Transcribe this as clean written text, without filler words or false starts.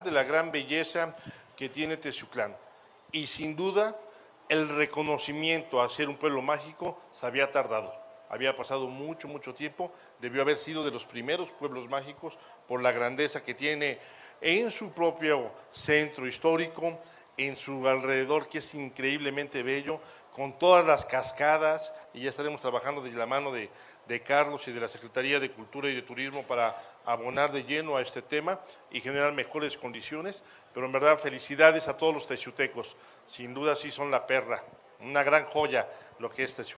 de la gran belleza que tiene Teciutlán. Y sin duda, el reconocimiento a ser un pueblo mágico se había tardado. Había pasado mucho tiempo, debió haber sido de los primeros pueblos mágicos por la grandeza que tiene en su propio centro histórico, en su alrededor, que es increíblemente bello, con todas las cascadas, y ya estaremos trabajando de la mano de Carlos y de la Secretaría de Cultura y de Turismo para abonar de lleno a este tema y generar mejores condiciones, pero en verdad felicidades a todos los teciutecos, sin duda sí son la perla, una gran joya lo que es Teciutlán.